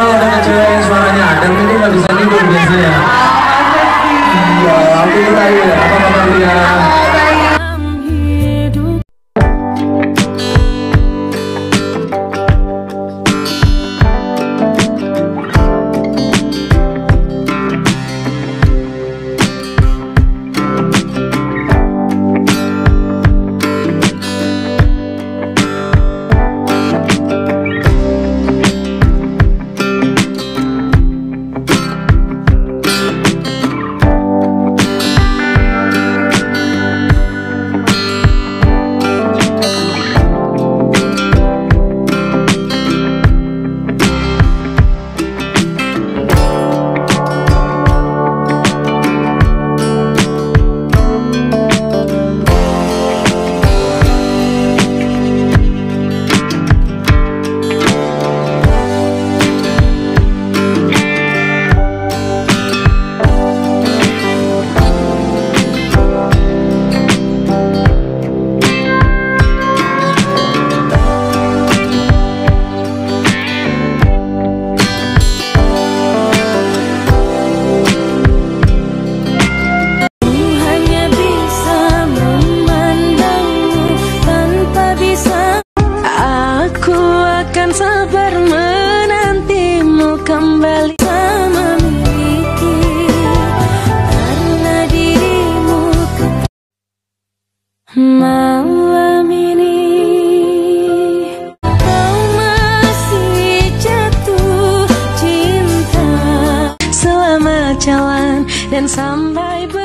dengan cewek yang suaranya adem itu nggak bisa tidur biasanya. Iya, aku tahu ya. Apa kabar dia? Sabar menantimu kembali memiliki karena dirimu malam ini kau masih jatuh cinta. Selamat jalan dan sampai